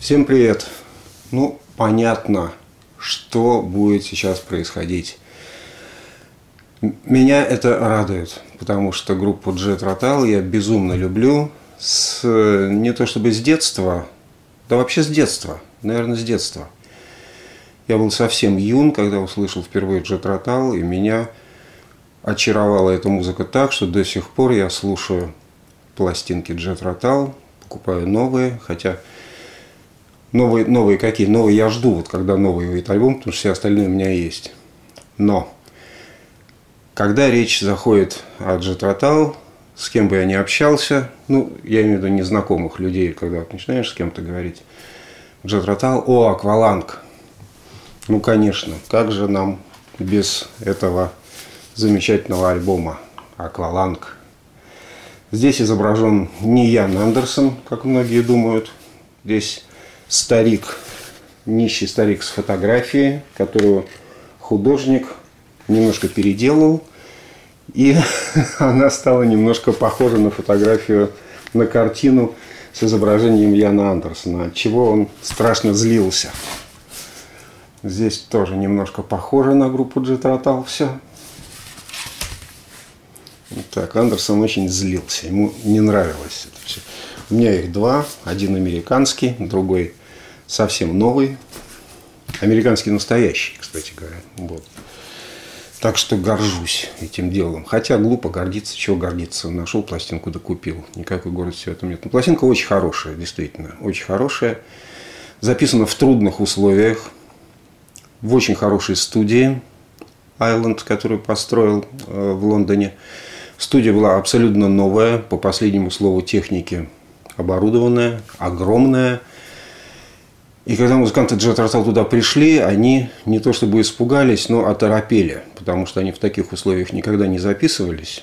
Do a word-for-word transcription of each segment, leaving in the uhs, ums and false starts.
Всем привет! Ну, понятно, что будет сейчас происходить. Меня это радует, потому что группу Jet Rotal я безумно люблю. С, не то чтобы с детства, да вообще с детства, наверное, с детства. Я был совсем юн, когда услышал впервые Jet Rotal, и меня очаровала эта музыка так, что до сих пор я слушаю пластинки Jet Rotal, покупаю новые, хотя новые, новые какие? Новые я жду, вот когда новый выйдет альбом, потому что все остальные у меня есть. Но когда речь заходит о Jet Rotal, с кем бы я ни общался, ну, я имею в виду незнакомых людей, когда вот начинаешь с кем-то говорить, Jet Rotal, о, Акваланг. Ну, конечно, как же нам без этого замечательного альбома Акваланг. Здесь изображен не Ян Андерсон, как многие думают. Здесь старик, нищий старик с фотографией, которую художник немножко переделал. И она стала немножко похожа на фотографию, на картину с изображением Яна Андерсона, от чего он страшно злился. Здесь тоже немножко похоже на группу Jet Rotal все. Так, Андерсон очень злился, ему не нравилось это все. У меня их два, один американский, другой совсем новый. Американский настоящий, кстати говоря. Вот. Так что горжусь этим делом. Хотя глупо гордиться, чего гордиться. Нашел пластинку, да купил. Никакой гордости в этом нет. Но пластинка очень хорошая, действительно. Очень хорошая. Записана в трудных условиях. В очень хорошей студии. Island, которую построил э, в Лондоне. Студия была абсолютно новая. По последнему слову техники оборудованная. Огромная. И когда музыканты Jet Rotal туда пришли, они не то чтобы испугались, но оторопели, потому что они в таких условиях никогда не записывались.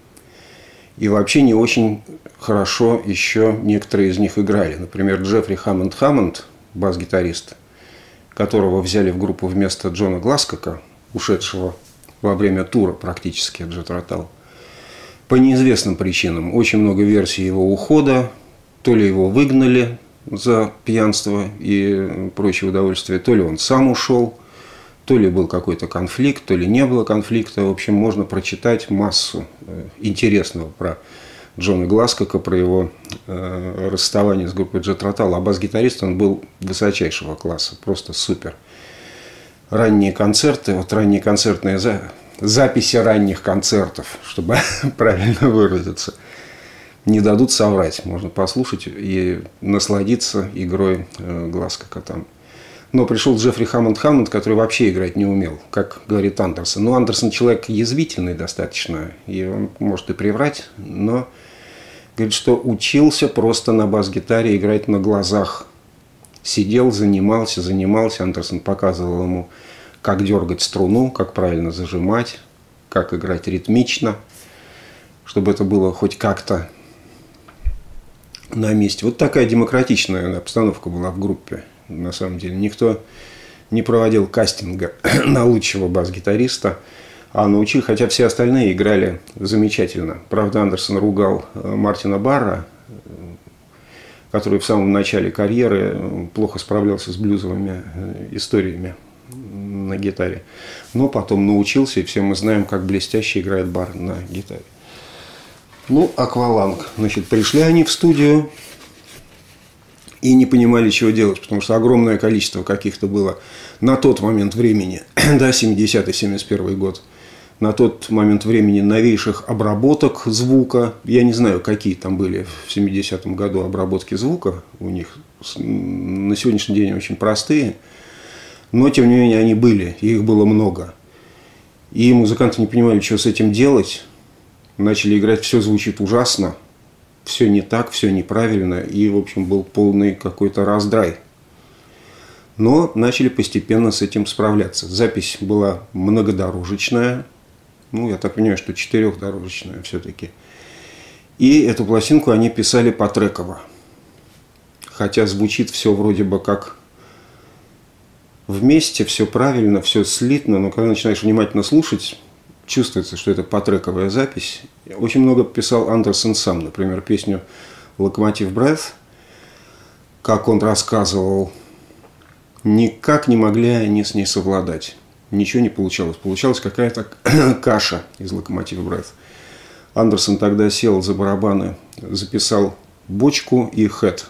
И вообще не очень хорошо еще некоторые из них играли. Например, Джеффри Хаммонд Хаммонд, бас-гитарист, которого взяли в группу вместо Джона Гласкока, ушедшего во время тура практически от Jet Rotal, по неизвестным причинам. Очень много версий его ухода, то ли его выгнали за пьянство и прочие удовольствия, то ли он сам ушел, то ли был какой-то конфликт, то ли не было конфликта. В общем, можно прочитать массу интересного про Джона Гласкока, про его э, расставание с группой Jet Rotal. А бас-гитарист он был высочайшего класса, просто супер. Ранние концерты, вот ранние концертные за... записи ранних концертов, чтобы правильно выразиться, не дадут соврать. Можно послушать и насладиться игрой Гласкока там. Но пришел Джеффри Хаммонд Хаммонд, который вообще играть не умел, как говорит Андерсон. Ну, Андерсон человек язвительный достаточно, и он может и приврать, но говорит, что учился просто на бас-гитаре играть на глазах. Сидел, занимался, занимался. Андерсон показывал ему, как дергать струну, как правильно зажимать, как играть ритмично, чтобы это было хоть как-то на месте. Вот такая демократичная обстановка была в группе. На самом деле никто не проводил кастинга на лучшего бас-гитариста, а научил, хотя все остальные играли замечательно. Правда, Андерсон ругал Мартина Барра, который в самом начале карьеры плохо справлялся с блюзовыми историями на гитаре. Но потом научился, и все мы знаем, как блестяще играет Барр на гитаре. Ну, Акваланг. Значит, пришли они в студию и не понимали, чего делать, потому что огромное количество каких-то было на тот момент времени, да, семидесятый — семьдесят первый год, на тот момент времени новейших обработок звука. Я не знаю, какие там были в семидесятом году обработки звука у них. На сегодняшний день очень простые, но, тем не менее, они были, и их было много. И музыканты не понимали, что с этим делать. Начали играть, все звучит ужасно, все не так, все неправильно, и, в общем, был полный какой-то раздрай. Но начали постепенно с этим справляться. Запись была многодорожечная, ну, я так понимаю, что четырехдорожечная все-таки. И эту пластинку они писали потреково. Хотя звучит все вроде бы как вместе, все правильно, все слитно, но когда начинаешь внимательно слушать, чувствуется, что это потрековая запись. Очень много писал Андерсон сам. Например, песню «Locomotive Breath» как он рассказывал, никак не могли они с ней совладать. Ничего не получалось. Получалась какая-то каша из Locomotive Breath. Андерсон тогда сел за барабаны, записал бочку и хэт.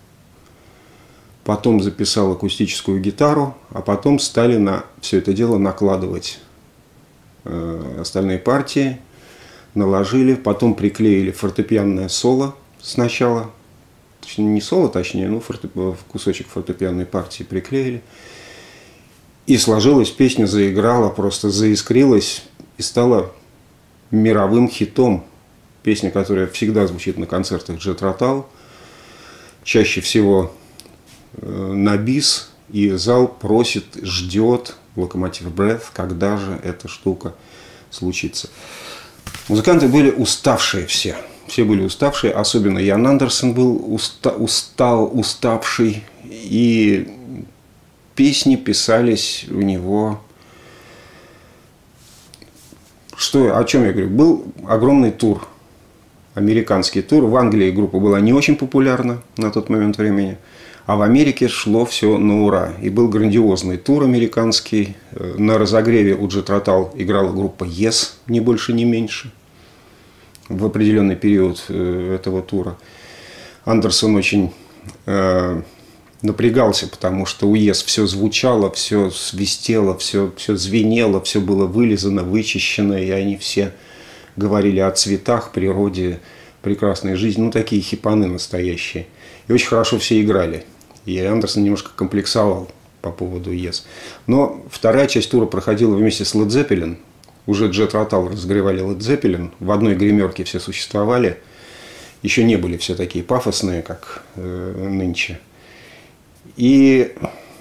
Потом записал акустическую гитару, а потом стали на все это дело накладывать э, остальные партии, наложили, потом приклеили фортепианное соло сначала, точнее, не соло, точнее, ну, фортеп... кусочек фортепианной партии приклеили, и сложилась песня, заиграла, просто заискрилась и стала мировым хитом. Песня, которая всегда звучит на концертах Джет Ротал, чаще всего на бис, и зал просит, ждет Locomotive Breath, когда же эта штука случится. Музыканты были уставшие все. Все были уставшие, особенно Ян Андерсон был уста, устал, уставший. И песни писались у него... Что, о чем я говорю? Был огромный тур, американский тур. В Англии группа была не очень популярна на тот момент времени. А в Америке шло все на ура. И был грандиозный тур американский. На разогреве у Джет Ротал играла группа Yes, ни больше, ни меньше, в определенный период этого тура. Андерсон очень э, напрягался, потому что у Yes все звучало, все свистело, все, все звенело, все было вылизано, вычищено. И они все говорили о цветах, природе, прекрасной жизни. Ну, такие хипаны настоящие. И очень хорошо все играли. И Андерсон немножко комплексовал по поводу Yes. Но вторая часть тура проходила вместе с Led Zeppelin. Уже Джет Ротал разогревали Led Zeppelin. В одной гримерке все существовали. Еще не были все такие пафосные, как э, нынче. И,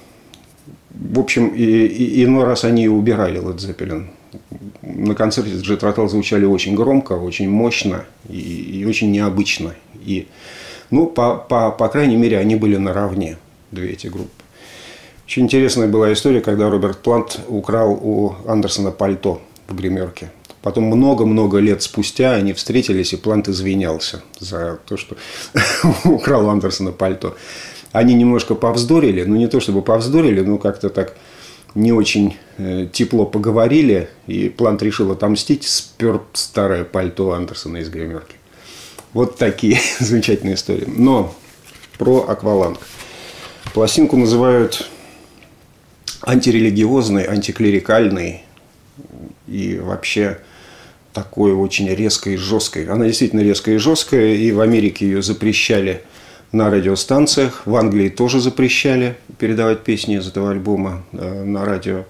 в общем, и, и, иной раз они и убирали Led Zeppelin. На концерте Джет Ротал звучали очень громко, очень мощно и, и очень необычно. И Ну, по, по, по крайней мере, они были наравне, две эти группы. Очень интересная была история, когда Роберт Плант украл у Андерсона пальто в гримерке. Потом много-много лет спустя они встретились, и Плант извинялся за то, что украл у Андерсона пальто. Они немножко повздорили, ну не то чтобы повздорили, но как-то так не очень тепло поговорили, и Плант решил отомстить, спер старое пальто Андерсона из гримерки. Вот такие замечательные истории. Но про Акваланг. Пластинку называют антирелигиозной, антиклерикальной и вообще такой очень резкой и жесткой. Она действительно резкая и жесткая, и в Америке ее запрещали на радиостанциях, в Англии тоже запрещали передавать песни из этого альбома на радио.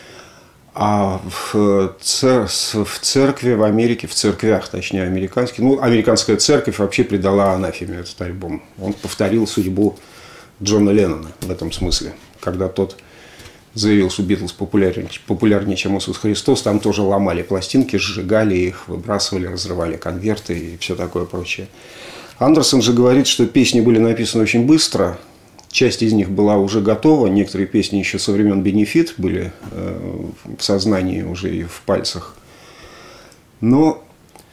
А в, цер... в церкви в Америке, в церквях, точнее, американских, ну, американская церковь вообще предала анафеме этот альбом. Он повторил судьбу Джона Леннона в этом смысле. Когда тот заявил, что Битлз популярнее, популярнее, чем Иисус Христос, там тоже ломали пластинки, сжигали их, выбрасывали, разрывали конверты и все такое прочее. Андерсон же говорит, что песни были написаны очень быстро. Часть из них была уже готова, некоторые песни еще со времен Бенефит были э, в сознании уже и в пальцах. Но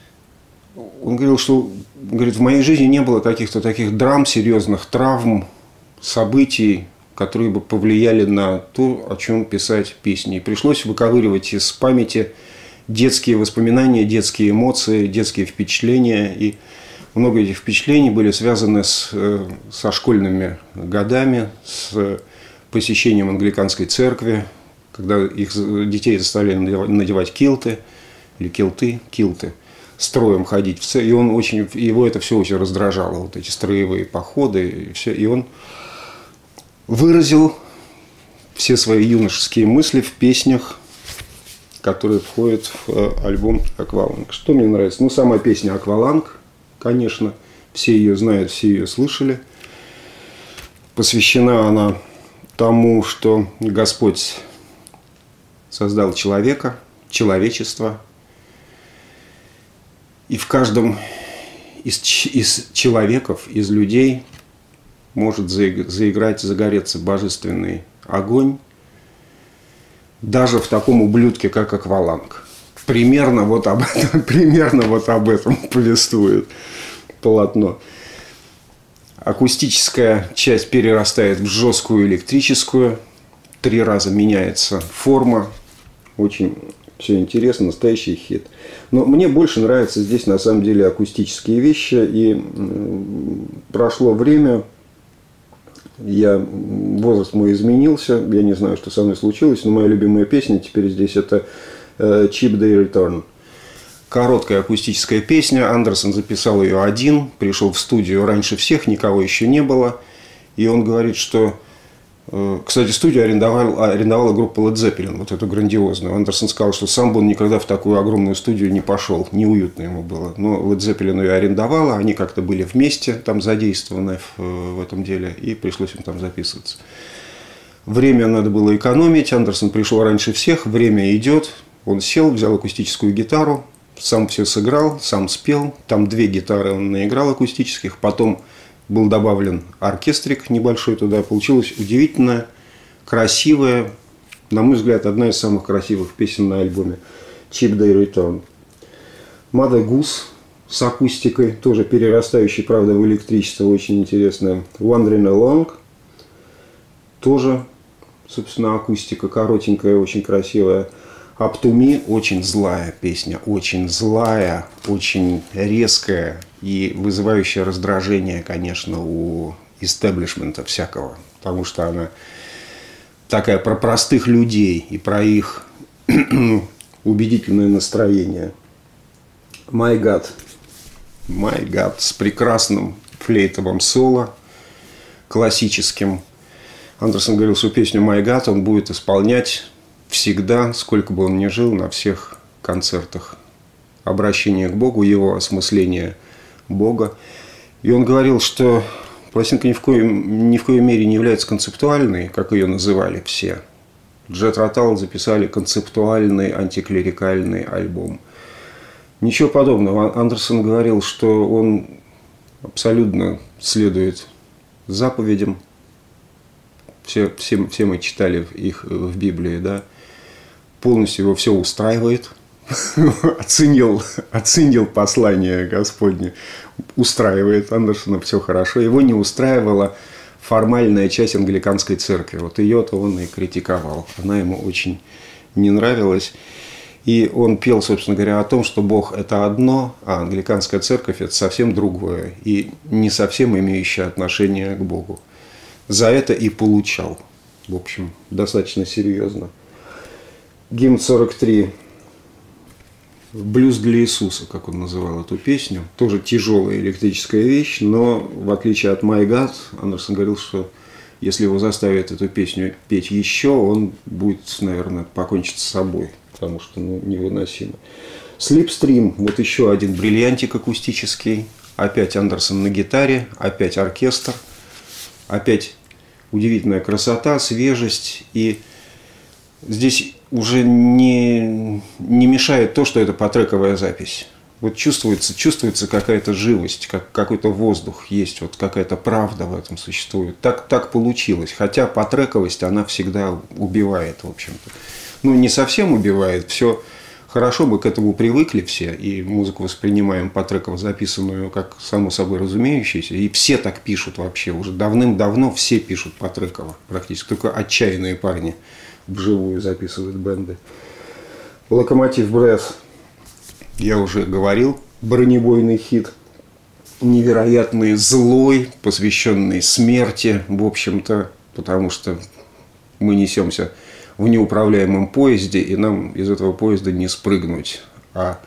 он говорил, что говорит, в моей жизни не было каких-то таких драм, серьезных травм, событий, которые бы повлияли на то, о чем писать песни. И пришлось выковыривать из памяти детские воспоминания, детские эмоции, детские впечатления. И много этих впечатлений были связаны с, со школьными годами, с посещением англиканской церкви, когда их детей заставляли надевать килты, или килты, килты, строем ходить в церковь. И он очень, его это все очень раздражало, вот эти строевые походы. И, все. И он выразил все свои юношеские мысли в песнях, которые входят в альбом «Акваланг». Что мне нравится? Ну, сама песня «Акваланг», конечно, все ее знают, все ее слышали. Посвящена она тому, что Господь создал человека, человечество. И в каждом из, из человеков, из людей может заиграть, загореться божественный огонь. Даже в таком ублюдке, как Акваланг. Примерно вот об этом, примерно вот об этом повествует полотно. Акустическая часть перерастает в жесткую электрическую. Три раза меняется форма. Очень все интересно, настоящий хит. Но мне больше нравятся здесь на самом деле акустические вещи. И прошло время, я, возраст мой изменился. Я не знаю, что со мной случилось, но моя любимая песня теперь здесь это Cheap Day Return. Короткая акустическая песня. Андерсон записал ее один, пришел в студию раньше всех, никого еще не было. И он говорит, что... Кстати, студию арендовал, арендовала группа Led Zeppelin, вот эту грандиозную. Андерсон сказал, что сам бы он никогда в такую огромную студию не пошел, неуютно ему было. Но Led Zeppelin ее арендовала, они как-то были вместе там задействованы в, в этом деле, и пришлось им там записываться. Время надо было экономить, Андерсон пришел раньше всех, время идет, он сел, взял акустическую гитару, сам все сыграл, сам спел. Там две гитары он наиграл акустических. Потом был добавлен оркестрик небольшой туда. Получилась удивительная, красивая, на мой взгляд, одна из самых красивых песен на альбоме Cheap Day Return. Mother Goose с акустикой, тоже перерастающей, правда, в электричество, очень интересная. Wandering Along, тоже, собственно, акустика коротенькая, очень красивая. Up to Me очень злая песня, очень злая, очень резкая и вызывающая раздражение, конечно, у истеблишмента всякого, потому что она такая про простых людей и про их убедительное настроение. My God. My God с прекрасным флейтовым соло, классическим. Андерсон говорил, что песню My God он будет исполнять всегда, сколько бы он ни жил, на всех концертах. Обращение к Богу, его осмысление Бога. И он говорил, что пластинка ни в коем, ни в коей мере не является концептуальной, как ее называли все. Jet Rotal записали концептуальный антиклерикальный альбом. Ничего подобного. Андерсон говорил, что он абсолютно следует заповедям. Все, все, все мы читали их в Библии, да. Полностью его все устраивает. оценил, оценил послание Господне. Устраивает Андерсона все хорошо. Его не устраивала формальная часть англиканской церкви. Вот ее-то он и критиковал. Она ему очень не нравилась. И он пел, собственно говоря, о том, что Бог – это одно, а англиканская церковь – это совсем другое. И не совсем имеющее отношение к Богу. За это и получал. В общем, достаточно серьезно. Гимн сорок три. Блюз для Иисуса, как он называл эту песню. Тоже тяжелая электрическая вещь, но в отличие от My God, Андерсон говорил, что если его заставят эту песню петь еще, он будет, наверное, покончить с собой, потому что ну, невыносимо. Slipstream, вот еще один бриллиантик акустический. Опять Андерсон на гитаре, опять оркестр. Опять удивительная красота, свежесть. И здесь уже не, не мешает то, что это потрековая запись. Вот чувствуется, чувствуется какая-то живость, как, какой-то воздух есть, вот какая-то правда в этом существует. Так, так получилось. Хотя потрековость, она всегда убивает, в общем-то. Ну, не совсем убивает, все хорошо, мы к этому привыкли все, и музыку воспринимаем потреково записанную как само собой разумеющееся, и все так пишут вообще, уже давным-давно все пишут потреково практически, только отчаянные парни вживую записывают бенды. Локомотив Breath, я уже говорил, бронебойный хит, невероятный, злой, посвященный смерти, в общем-то, потому что мы несемся в неуправляемом поезде, и нам из этого поезда не спрыгнуть. А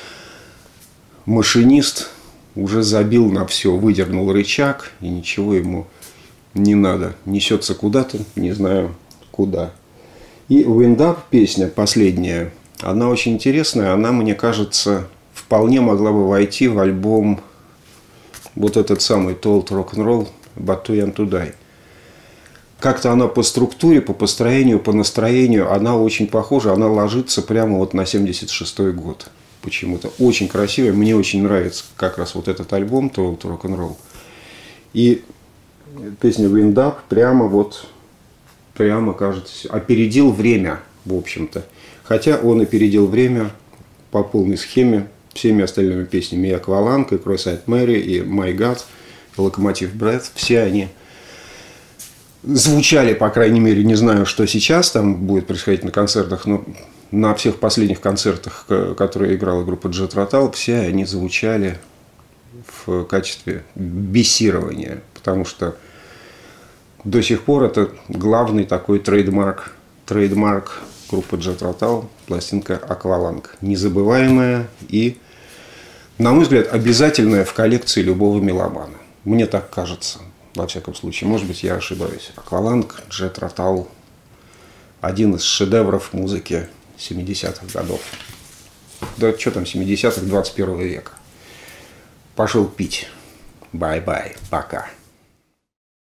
машинист уже забил на все, выдернул рычаг, и ничего ему не надо. Несется куда-то, не знаю куда. И Wind Up песня, последняя, она очень интересная. Она, мне кажется, вполне могла бы войти в альбом вот этот самый Told Rock'n'Roll But Too Young to Die. Как-то она по структуре, по построению, по настроению, она очень похожа, она ложится прямо вот на семьдесят шестой год. Почему-то очень красивая, мне очень нравится как раз вот этот альбом Told Rock'n'Roll. И песня Wind Up прямо вот, прямо, кажется, опередил время, в общем-то. Хотя он опередил время по полной схеме всеми остальными песнями. И Акваланг, и Cross-Eyed Mary, и My God. Locomotive Breath, все они звучали, по крайней мере, не знаю, что сейчас там будет происходить на концертах, но на всех последних концертах, которые играла группа Jet Rotal, все они звучали в качестве бисирования, потому что до сих пор это главный такой трейдмарк, трейдмарк группы Jet Rotal, пластинка «Акваланг». Незабываемая и, на мой взгляд, обязательная в коллекции любого меломана. Мне так кажется, во всяком случае. Может быть, я ошибаюсь. «Акваланг», Jet Rotal – один из шедевров музыки семидесятых годов. Да что там семидесятых, двадцать первого века. Пошел пить. Бай-бай. Пока.